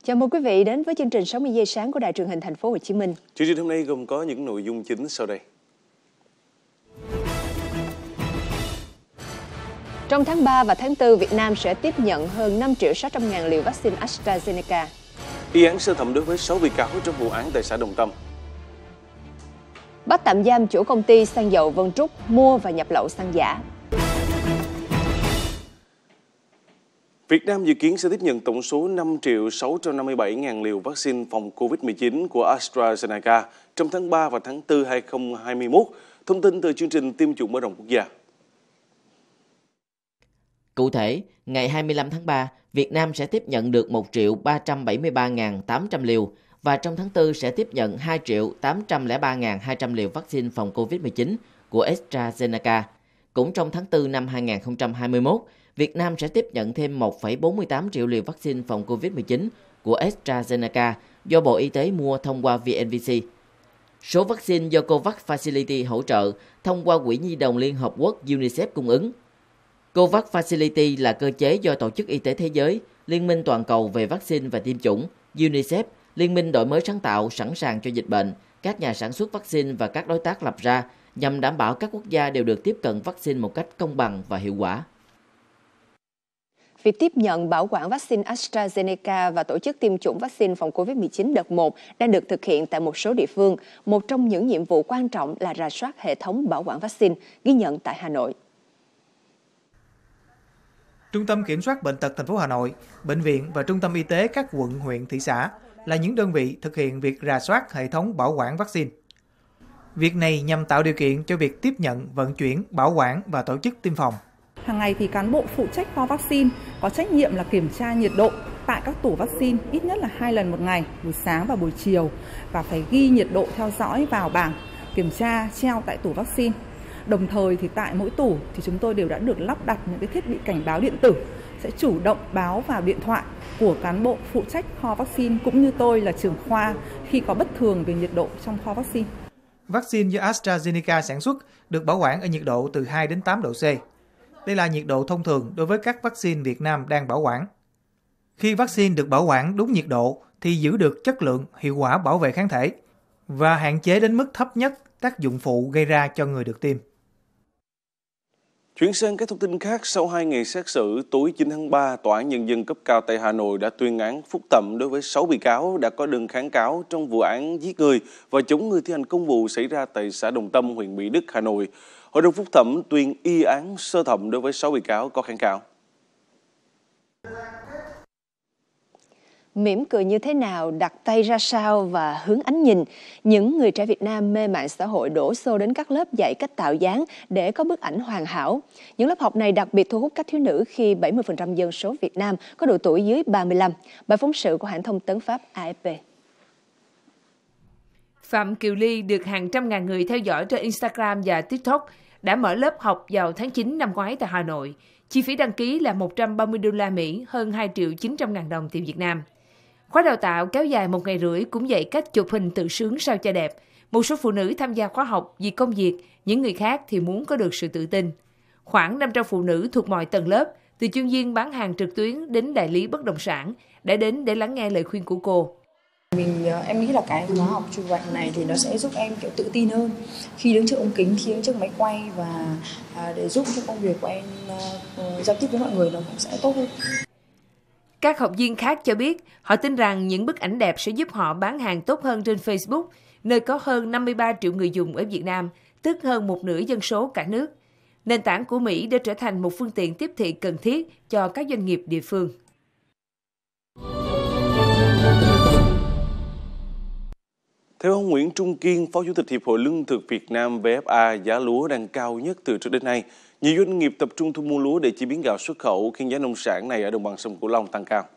Chào mừng quý vị đến với chương trình 60 giây sáng của Đài Truyền hình Thành phố Hồ Chí Minh. Chương trình hôm nay gồm có những nội dung chính sau đây. Trong tháng 3 và tháng 4, Việt Nam sẽ tiếp nhận hơn 5.600.000 liều vaccine AstraZeneca. Y án sơ thẩm đối với 6 bị cáo trong vụ án tại xã Đồng Tâm. Bắt tạm giam chủ công ty xăng dầu Vân Trúc mua và nhập lậu xăng giả. Việt Nam dự kiến sẽ tiếp nhận tổng số 5.657.000 liều vaccine phòng COVID-19 của AstraZeneca trong tháng 3 và tháng 4 2021. Thông tin từ chương trình tiêm chủng mở rộng quốc gia. Cụ thể, ngày 25 tháng 3, Việt Nam sẽ tiếp nhận được 1.373.800 liều và trong tháng 4 sẽ tiếp nhận 2.803.200 liều vaccine phòng COVID-19 của AstraZeneca. Cũng trong tháng 4 năm 2021, Việt Nam sẽ tiếp nhận thêm 1,48 triệu liều vaccine phòng COVID-19 của AstraZeneca do Bộ Y tế mua thông qua VNVC. Số vaccine do COVAX Facility hỗ trợ thông qua Quỹ Nhi đồng Liên Hợp Quốc UNICEF cung ứng. COVAX Facility là cơ chế do Tổ chức Y tế Thế giới, Liên minh toàn cầu về vaccine và tiêm chủng, UNICEF, Liên minh đổi mới sáng tạo sẵn sàng cho dịch bệnh, các nhà sản xuất vaccine và các đối tác lập ra nhằm đảm bảo các quốc gia đều được tiếp cận vaccine một cách công bằng và hiệu quả. Việc tiếp nhận bảo quản vaccine AstraZeneca và tổ chức tiêm chủng vaccine phòng COVID-19 đợt 1 đang được thực hiện tại một số địa phương. Một trong những nhiệm vụ quan trọng là rà soát hệ thống bảo quản vaccine, ghi nhận tại Hà Nội. Trung tâm Kiểm soát Bệnh tật thành phố Hà Nội, bệnh viện và trung tâm y tế các quận, huyện, thị xã là những đơn vị thực hiện việc rà soát hệ thống bảo quản vaccine. Việc này nhằm tạo điều kiện cho việc tiếp nhận, vận chuyển, bảo quản và tổ chức tiêm phòng. Hàng ngày thì cán bộ phụ trách kho vaccine có trách nhiệm là kiểm tra nhiệt độ tại các tủ vaccine ít nhất là 2 lần một ngày, buổi sáng và buổi chiều, và phải ghi nhiệt độ theo dõi vào bảng kiểm tra treo tại tủ vaccine. Đồng thời thì tại mỗi tủ thì chúng tôi đều đã được lắp đặt những cái thiết bị cảnh báo điện tử sẽ chủ động báo vào điện thoại của cán bộ phụ trách kho vaccine cũng như tôi là trưởng khoa khi có bất thường về nhiệt độ trong kho vaccine. Vaccine do AstraZeneca sản xuất được bảo quản ở nhiệt độ từ 2 đến 8 độ C. Đây là nhiệt độ thông thường đối với các vaccine Việt Nam đang bảo quản. Khi vaccine được bảo quản đúng nhiệt độ thì giữ được chất lượng, hiệu quả bảo vệ kháng thể và hạn chế đến mức thấp nhất tác dụng phụ gây ra cho người được tiêm. Chuyển sang các thông tin khác, sau 2 ngày xét xử, tối 9 tháng 3, Tòa án Nhân dân cấp cao tại Hà Nội đã tuyên án phúc thẩm đối với 6 bị cáo đã có đơn kháng cáo trong vụ án giết người và chống người thi hành công vụ xảy ra tại xã Đồng Tâm, huyện Mỹ Đức, Hà Nội. Hội đồng phúc thẩm tuyên y án sơ thẩm đối với 6 bị cáo có kháng cáo. Mỉm cười như thế nào, đặt tay ra sao và hướng ánh nhìn, những người trẻ Việt Nam mê mạng xã hội đổ xô đến các lớp dạy cách tạo dáng để có bức ảnh hoàn hảo. Những lớp học này đặc biệt thu hút các thiếu nữ khi 70% dân số Việt Nam có độ tuổi dưới 35. Bài phóng sự của hãng thông tấn Pháp AFP. Phạm Kiều Ly được hàng trăm ngàn người theo dõi trên Instagram và TikTok đã mở lớp học vào tháng 9 năm ngoái tại Hà Nội. Chi phí đăng ký là 130 đô la Mỹ, hơn 2.900.000 đồng tiền Việt Nam. Khóa đào tạo kéo dài 1 ngày rưỡi cũng dạy cách chụp hình tự sướng sao cho đẹp. Một số phụ nữ tham gia khóa học vì công việc, những người khác thì muốn có được sự tự tin. Khoảng 500 phụ nữ thuộc mọi tầng lớp, từ chuyên viên bán hàng trực tuyến đến đại lý bất động sản, đã đến để lắng nghe lời khuyên của cô. Em nghĩ là cái khóa học chụp ảnh này thì nó sẽ giúp em kiểu tự tin hơn khi đứng trước ống kính, khi đứng trước máy quay, và để giúp cho công việc của em giao tiếp với mọi người nó cũng sẽ tốt hơn. Các học viên khác cho biết họ tin rằng những bức ảnh đẹp sẽ giúp họ bán hàng tốt hơn trên Facebook, nơi có hơn 53 triệu người dùng ở Việt Nam, tức hơn một nửa dân số cả nước. Nền tảng của Mỹ đã trở thành một phương tiện tiếp thị cần thiết cho các doanh nghiệp địa phương. Theo ông Nguyễn Trung Kiên, Phó Chủ tịch Hiệp hội Lương thực Việt Nam VFA, giá lúa đang cao nhất từ trước đến nay. Nhiều doanh nghiệp tập trung thu mua lúa để chế biến gạo xuất khẩu khiến giá nông sản này ở đồng bằng sông Cửu Long tăng cao.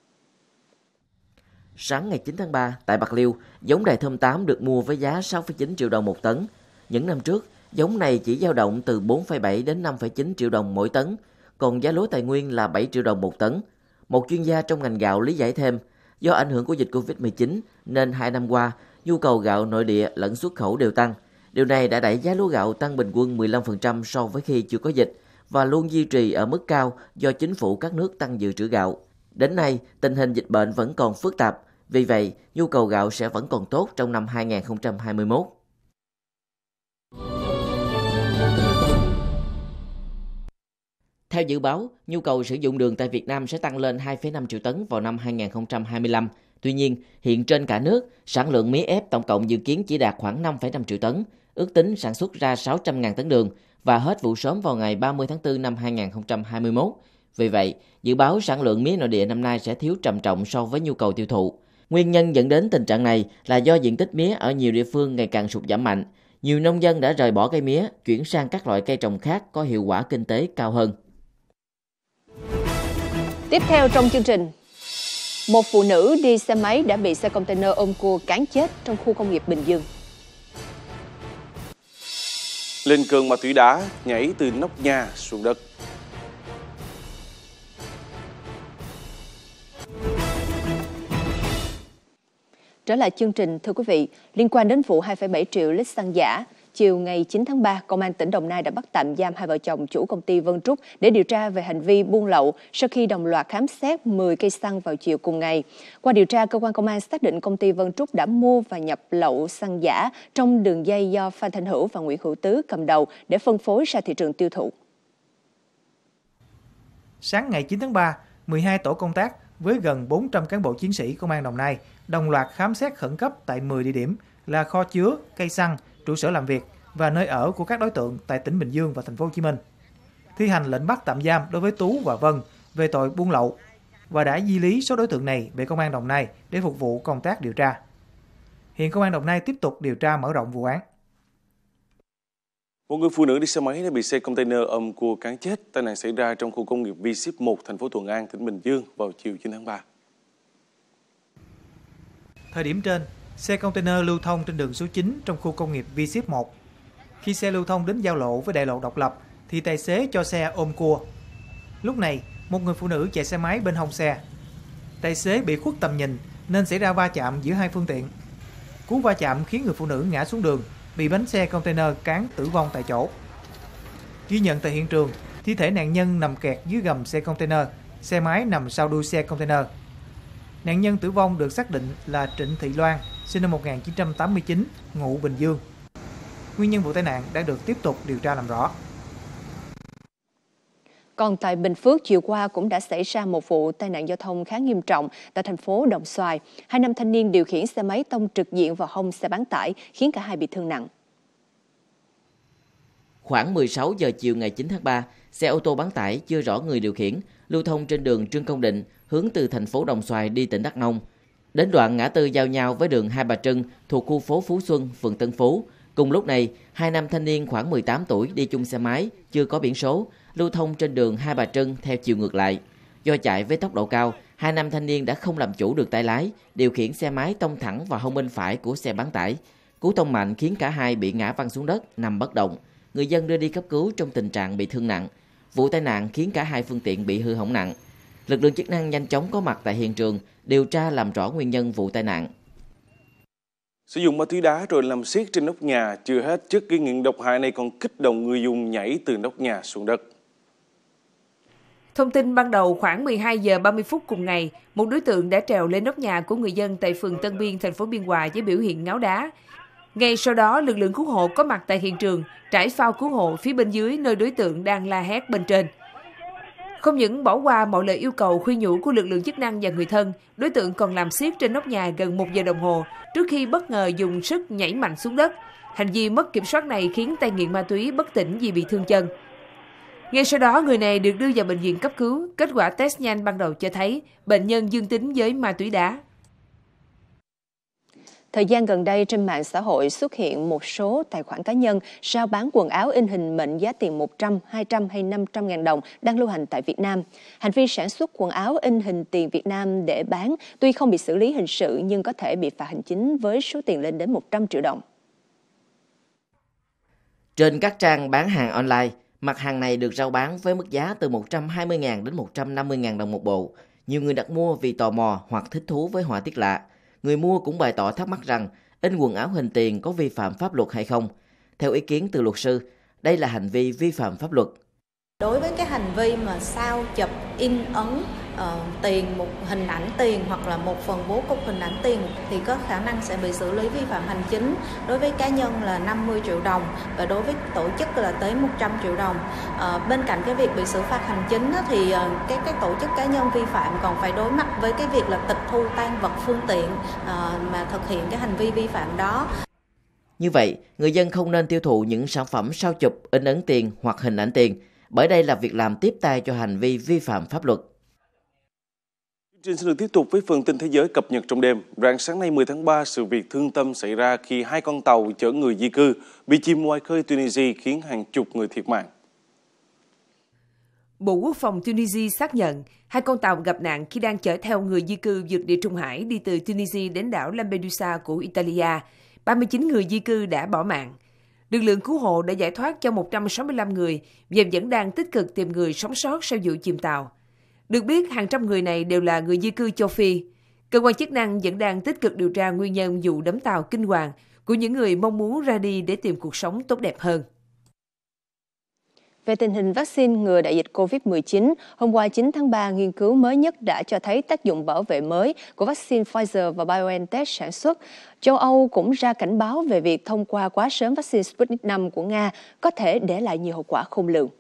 Sáng ngày 9 tháng 3, tại Bạc Liêu, giống Đài Thơm 8 được mua với giá 6,9 triệu đồng một tấn. Những năm trước, giống này chỉ dao động từ 4,7 đến 5,9 triệu đồng mỗi tấn, còn giá lúa Tài Nguyên là 7 triệu đồng một tấn. Một chuyên gia trong ngành gạo lý giải thêm, do ảnh hưởng của dịch Covid-19 nên 2 năm qua, nhu cầu gạo nội địa lẫn xuất khẩu đều tăng. Điều này đã đẩy giá lúa gạo tăng bình quân 15% so với khi chưa có dịch và luôn duy trì ở mức cao do chính phủ các nước tăng dự trữ gạo. Đến nay, tình hình dịch bệnh vẫn còn phức tạp, vì vậy nhu cầu gạo sẽ vẫn còn tốt trong năm 2021. Theo dự báo, nhu cầu sử dụng đường tại Việt Nam sẽ tăng lên 2,5 triệu tấn vào năm 2025. Tuy nhiên, hiện trên cả nước, sản lượng mía ép tổng cộng dự kiến chỉ đạt khoảng 5,5 triệu tấn, ước tính sản xuất ra 600.000 tấn đường và hết vụ sớm vào ngày 30 tháng 4 năm 2021. Vì vậy, dự báo sản lượng mía nội địa năm nay sẽ thiếu trầm trọng so với nhu cầu tiêu thụ. Nguyên nhân dẫn đến tình trạng này là do diện tích mía ở nhiều địa phương ngày càng sụt giảm mạnh. Nhiều nông dân đã rời bỏ cây mía, chuyển sang các loại cây trồng khác có hiệu quả kinh tế cao hơn. Tiếp theo trong chương trình, một phụ nữ đi xe máy đã bị xe container ôm cua cán chết trong khu công nghiệp Bình Dương. Lên cơn ma túy đá, nhảy từ nóc nhà xuống đất. Trở lại chương trình, thưa quý vị, liên quan đến vụ 2,7 triệu lít xăng giả, chiều ngày 9 tháng 3, Công an tỉnh Đồng Nai đã bắt tạm giam hai vợ chồng chủ công ty Vân Trúc để điều tra về hành vi buôn lậu sau khi đồng loạt khám xét 10 cây xăng vào chiều cùng ngày. Qua điều tra, cơ quan công an xác định công ty Vân Trúc đã mua và nhập lậu xăng giả trong đường dây do Phan Thanh Hữu và Nguyễn Hữu Tứ cầm đầu để phân phối ra thị trường tiêu thụ. Sáng ngày 9 tháng 3, 12 tổ công tác với gần 400 cán bộ chiến sĩ Công an Đồng Nai đồng loạt khám xét khẩn cấp tại 10 địa điểm là kho chứa, cây xăng, trụ sở làm việc và nơi ở của các đối tượng tại tỉnh Bình Dương và thành phố Hồ Chí Minh. Thi hành lệnh bắt tạm giam đối với Tú và Vân về tội buôn lậu và đã di lý số đối tượng này về Công an Đồng Nai để phục vụ công tác điều tra. Hiện Công an Đồng Nai tiếp tục điều tra mở rộng vụ án. Một người phụ nữ đi xe máy đã bị xe container ôm cua cán chết. Tai nạn xảy ra trong khu công nghiệp V-Ship 1, thành phố Thuận An, tỉnh Bình Dương vào chiều 9 tháng 3. Thời điểm trên, xe container lưu thông trên đường số 9 trong khu công nghiệp V-Ship 1. Khi xe lưu thông đến giao lộ với đại lộ Độc Lập thì tài xế cho xe ôm cua. Lúc này, một người phụ nữ chạy xe máy bên hông xe. Tài xế bị khuất tầm nhìn nên xảy ra va chạm giữa hai phương tiện. Cú va chạm khiến người phụ nữ ngã xuống đường, bị bánh xe container cán tử vong tại chỗ. Ghi nhận tại hiện trường, thi thể nạn nhân nằm kẹt dưới gầm xe container, xe máy nằm sau đuôi xe container. Nạn nhân tử vong được xác định là Trịnh Thị Loan, sinh năm 1989, ngụ Bình Dương. Nguyên nhân vụ tai nạn đang được tiếp tục điều tra làm rõ. Còn tại Bình Phước, chiều qua cũng đã xảy ra một vụ tai nạn giao thông khá nghiêm trọng tại thành phố Đồng Xoài. Hai nam thanh niên điều khiển xe máy tông trực diện vào hông xe bán tải, khiến cả hai bị thương nặng. Khoảng 16 giờ chiều ngày 9 tháng 3, xe ô tô bán tải chưa rõ người điều khiển, lưu thông trên đường Trương Công Định, hướng từ thành phố Đồng Xoài đi tỉnh Đắk Nông. Đến đoạn ngã tư giao nhau với đường Hai Bà Trưng thuộc khu phố Phú Xuân, phường Tân Phú. Cùng lúc này, hai nam thanh niên khoảng 18 tuổi đi chung xe máy, chưa có biển số, lưu thông trên đường Hai Bà Trưng theo chiều ngược lại. Do chạy với tốc độ cao, hai nam thanh niên đã không làm chủ được tay lái, điều khiển xe máy tông thẳng vào hông bên phải của xe bán tải. Cú tông mạnh khiến cả hai bị ngã văng xuống đất, nằm bất động. Người dân đưa đi cấp cứu trong tình trạng bị thương nặng. Vụ tai nạn khiến cả hai phương tiện bị hư hỏng nặng. Lực lượng chức năng nhanh chóng có mặt tại hiện trường, điều tra làm rõ nguyên nhân vụ tai nạn. Sử dụng ma túy đá rồi làm xiết trên nóc nhà, chưa hết, chất gây nghiện độc hại này còn kích động người dùng nhảy từ nóc nhà xuống đất. Thông tin ban đầu khoảng 12 giờ 30 phút cùng ngày, một đối tượng đã trèo lên nóc nhà của người dân tại phường Tân Biên, thành phố Biên Hòa với biểu hiện ngáo đá. Ngay sau đó, lực lượng cứu hộ có mặt tại hiện trường, trải phao cứu hộ phía bên dưới nơi đối tượng đang la hét bên trên. Không những bỏ qua mọi lời yêu cầu khuyên nhủ của lực lượng chức năng và người thân, đối tượng còn làm xiết trên nóc nhà gần 1 giờ đồng hồ trước khi bất ngờ dùng sức nhảy mạnh xuống đất. Hành vi mất kiểm soát này khiến tay nghiện ma túy bất tỉnh vì bị thương chân. Ngay sau đó, người này được đưa vào bệnh viện cấp cứu. Kết quả test nhanh ban đầu cho thấy bệnh nhân dương tính với ma túy đá. Thời gian gần đây, trên mạng xã hội xuất hiện một số tài khoản cá nhân rao bán quần áo in hình mệnh giá tiền 100, 200 hay 500 ngàn đồng đang lưu hành tại Việt Nam. Hành vi sản xuất quần áo in hình tiền Việt Nam để bán tuy không bị xử lý hình sự nhưng có thể bị phạt hành chính với số tiền lên đến 100 triệu đồng. Trên các trang bán hàng online, mặt hàng này được rao bán với mức giá từ 120.000 đến 150.000 đồng một bộ. Nhiều người đặt mua vì tò mò hoặc thích thú với họa tiết lạ. Người mua cũng bày tỏ thắc mắc rằng in quần áo hình tiền có vi phạm pháp luật hay không. Theo ý kiến từ luật sư, đây là hành vi vi phạm pháp luật. Đối với cái hành vi mà sao chụp, in ấn tiền, một hình ảnh tiền hoặc là một phần bố cục hình ảnh tiền thì có khả năng sẽ bị xử lý vi phạm hành chính. Đối với cá nhân là 50 triệu đồng và đối với tổ chức là tới 100 triệu đồng. Bên cạnh cái việc bị xử phạt hành chính thì các tổ chức cá nhân vi phạm còn phải đối mặt với cái việc là tịch thu tang vật phương tiện mà thực hiện cái hành vi vi phạm đó. Như vậy, người dân không nên tiêu thụ những sản phẩm sao chụp, in ấn tiền hoặc hình ảnh tiền, bởi đây là việc làm tiếp tay cho hành vi vi phạm pháp luật. Chương trình sẽ được tiếp tục với phần tin thế giới cập nhật trong đêm. Rạng sáng nay 10 tháng 3, sự việc thương tâm xảy ra khi 2 con tàu chở người di cư bị chìm ngoài khơi Tunisia khiến hàng chục người thiệt mạng. Bộ Quốc phòng Tunisia xác nhận 2 con tàu gặp nạn khi đang chở theo người di cư vượt Địa Trung Hải đi từ Tunisia đến đảo Lampedusa của Italia. 39 người di cư đã bỏ mạng. Lực lượng cứu hộ đã giải thoát cho 165 người và vẫn đang tích cực tìm người sống sót sau vụ chìm tàu. Được biết, hàng trăm người này đều là người di cư châu Phi. Cơ quan chức năng vẫn đang tích cực điều tra nguyên nhân vụ đắm tàu kinh hoàng của những người mong muốn ra đi để tìm cuộc sống tốt đẹp hơn. Về tình hình vaccine ngừa đại dịch COVID-19, hôm qua 9 tháng 3, nghiên cứu mới nhất đã cho thấy tác dụng bảo vệ mới của vaccine Pfizer và BioNTech sản xuất. Châu Âu cũng ra cảnh báo về việc thông qua quá sớm vaccine Sputnik V của Nga có thể để lại nhiều hậu quả khôn lường.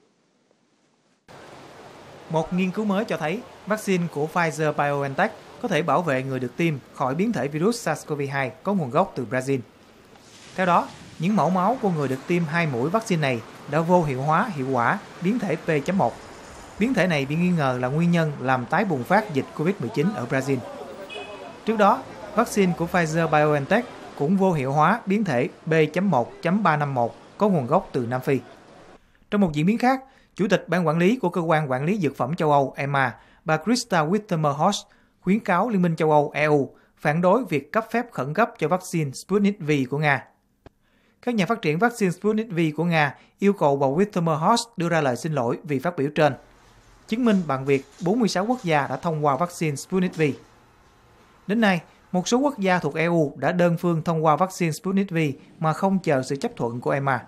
Một nghiên cứu mới cho thấy vaccine của Pfizer-BioNTech có thể bảo vệ người được tiêm khỏi biến thể virus SARS-CoV-2 có nguồn gốc từ Brazil. Theo đó, những mẫu máu của người được tiêm 2 mũi vaccine này đã vô hiệu hóa hiệu quả biến thể P.1. Biến thể này bị nghi ngờ là nguyên nhân làm tái bùng phát dịch COVID-19 ở Brazil. Trước đó, vaccine của Pfizer-BioNTech cũng vô hiệu hóa biến thể B.1.351 có nguồn gốc từ Nam Phi. Trong một diễn biến khác, Chủ tịch Ban quản lý của Cơ quan Quản lý Dược phẩm châu Âu EMA, bà Christa Wittemer-Horst, khuyến cáo Liên minh châu Âu EU phản đối việc cấp phép khẩn cấp cho vaccine Sputnik V của Nga. Các nhà phát triển vaccine Sputnik V của Nga yêu cầu bà Wittemer-Horst đưa ra lời xin lỗi vì phát biểu trên, chứng minh bằng việc 46 quốc gia đã thông qua vaccine Sputnik V. Đến nay, một số quốc gia thuộc EU đã đơn phương thông qua vaccine Sputnik V mà không chờ sự chấp thuận của EMA.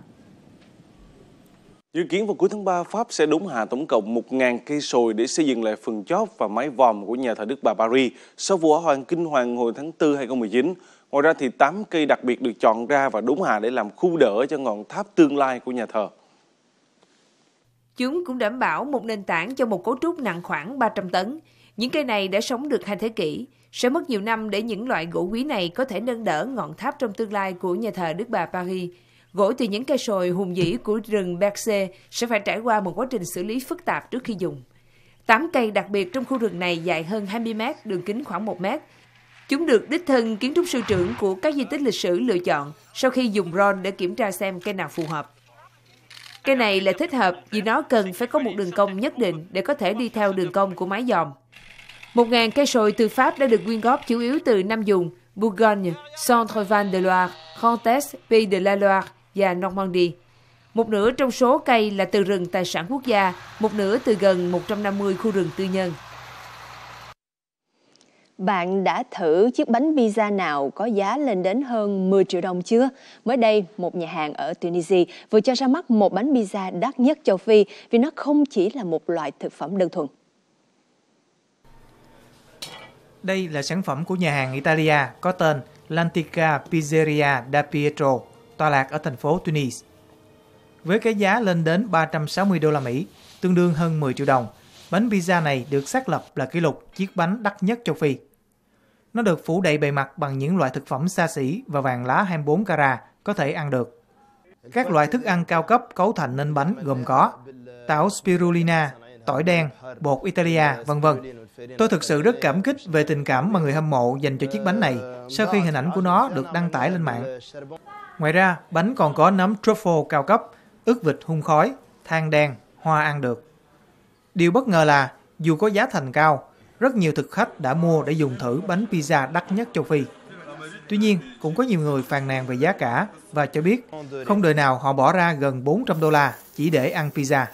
Dự kiến vào cuối tháng 3, Pháp sẽ đốn hạ tổng cộng 1.000 cây sồi để xây dựng lại phần chóp và mái vòm của nhà thờ Đức Bà Paris sau vụ hỏa hoạn kinh hoàng hồi tháng 4 2019. Ngoài ra thì 8 cây đặc biệt được chọn ra và đốn hạ để làm khu đỡ cho ngọn tháp tương lai của nhà thờ. Chúng cũng đảm bảo một nền tảng cho một cấu trúc nặng khoảng 300 tấn. Những cây này đã sống được 2 thế kỷ. Sẽ mất nhiều năm để những loại gỗ quý này có thể nâng đỡ ngọn tháp trong tương lai của nhà thờ Đức Bà Paris. Gỗ từ những cây sồi hùng vĩ của rừng Bercé sẽ phải trải qua một quá trình xử lý phức tạp trước khi dùng. 8 cây đặc biệt trong khu rừng này dài hơn 20 mét, đường kính khoảng 1 mét. Chúng được đích thân kiến trúc sư trưởng của các di tích lịch sử lựa chọn sau khi dùng drone để kiểm tra xem cây nào phù hợp. Cây này là thích hợp vì nó cần phải có một đường cong nhất định để có thể đi theo đường cong của mái vòm. 1.000 cây sồi từ Pháp đã được quyên góp chủ yếu từ 5 vùng Bourgogne, Centre-Val de Loire, Comtés, Pays de la Loire và Normandie. Một nửa trong số cây là từ rừng tài sản quốc gia, một nửa từ gần 150 khu rừng tư nhân. Bạn đã thử chiếc bánh pizza nào có giá lên đến hơn 10 triệu đồng chưa? Mới đây, một nhà hàng ở Tunisia vừa cho ra mắt một bánh pizza đắt nhất châu Phi vì nó không chỉ là một loại thực phẩm đơn thuần. Đây là sản phẩm của nhà hàng Italia có tên L'Antica Pizzeria da Pietro, tọa lạc ở thành phố Tunis. Với cái giá lên đến 360 đô la Mỹ, tương đương hơn 10 triệu đồng, bánh pizza này được xác lập là kỷ lục chiếc bánh đắt nhất châu Phi. Nó được phủ đầy bề mặt bằng những loại thực phẩm xa xỉ và vàng lá 24 carat có thể ăn được. Các loại thức ăn cao cấp cấu thành nên bánh gồm có táo spirulina, tỏi đen, bột Italia, v.v. Tôi thực sự rất cảm kích về tình cảm mà người hâm mộ dành cho chiếc bánh này sau khi hình ảnh của nó được đăng tải lên mạng. Ngoài ra, bánh còn có nấm truffle cao cấp, ức vịt hun khói, than đen, hoa ăn được. Điều bất ngờ là, dù có giá thành cao, rất nhiều thực khách đã mua để dùng thử bánh pizza đắt nhất châu Phi. Tuy nhiên, cũng có nhiều người phàn nàn về giá cả và cho biết không đời nào họ bỏ ra gần 400 đô la chỉ để ăn pizza.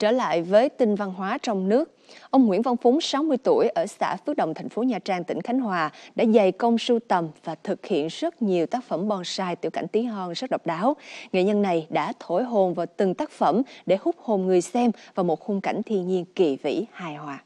Trở lại với tin văn hóa trong nước, ông Nguyễn Văn Phúng, 60 tuổi, ở xã Phước Đồng, thành phố Nha Trang, tỉnh Khánh Hòa, đã dày công sưu tầm và thực hiện rất nhiều tác phẩm bonsai tiểu cảnh tí hon rất độc đáo. Nghệ nhân này đã thổi hồn vào từng tác phẩm để hút hồn người xem vào một khung cảnh thiên nhiên kỳ vĩ hài hòa.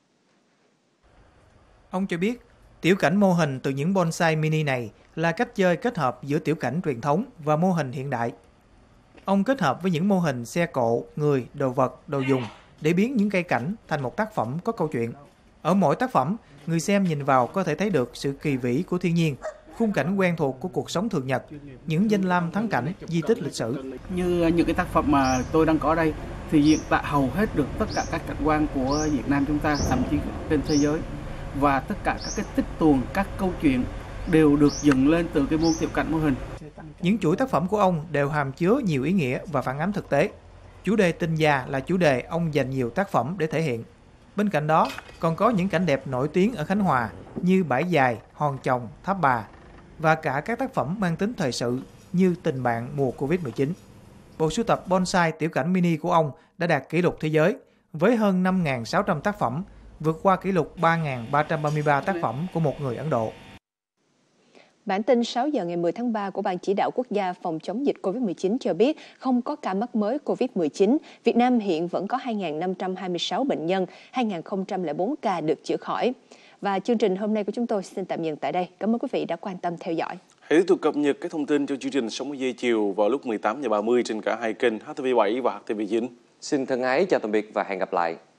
Ông cho biết, tiểu cảnh mô hình từ những bonsai mini này là cách chơi kết hợp giữa tiểu cảnh truyền thống và mô hình hiện đại. Ông kết hợp với những mô hình xe cộ, người, đồ vật, đồ dùng để biến những cây cảnh thành một tác phẩm có câu chuyện. Ở mỗi tác phẩm, người xem nhìn vào có thể thấy được sự kỳ vĩ của thiên nhiên, khung cảnh quen thuộc của cuộc sống thường nhật, những danh lam thắng cảnh, di tích lịch sử. Như những cái tác phẩm mà tôi đang có đây thì hiện tại hầu hết được tất cả các cảnh quan của Việt Nam chúng ta, thậm chí trên thế giới, và tất cả các cái tích tuồng, các câu chuyện đều được dựng lên từ cái môn tiểu cảnh mô hình. Những chuỗi tác phẩm của ông đều hàm chứa nhiều ý nghĩa và phản ánh thực tế. Chủ đề Tình già là chủ đề ông dành nhiều tác phẩm để thể hiện. Bên cạnh đó, còn có những cảnh đẹp nổi tiếng ở Khánh Hòa như Bãi Dài, Hòn Chồng, Tháp Bà và cả các tác phẩm mang tính thời sự như Tình bạn mùa Covid-19. Bộ sưu tập bonsai tiểu cảnh mini của ông đã đạt kỷ lục thế giới với hơn 5.600 tác phẩm, vượt qua kỷ lục 3.333 tác phẩm của một người Ấn Độ. Bản tin 6 giờ ngày 10 tháng 3 của Ban Chỉ đạo Quốc gia phòng chống dịch COVID-19 cho biết không có ca mắc mới COVID-19. Việt Nam hiện vẫn có 2.526 bệnh nhân, 2.004 ca được chữa khỏi. Và chương trình hôm nay của chúng tôi xin tạm dừng tại đây. Cảm ơn quý vị đã quan tâm theo dõi. Hãy tiếp tục cập nhật các thông tin trong chương trình Sống giây chiều vào lúc 18:30 trên cả hai kênh HTV7 và HTV9. Xin thân ái chào tạm biệt và hẹn gặp lại.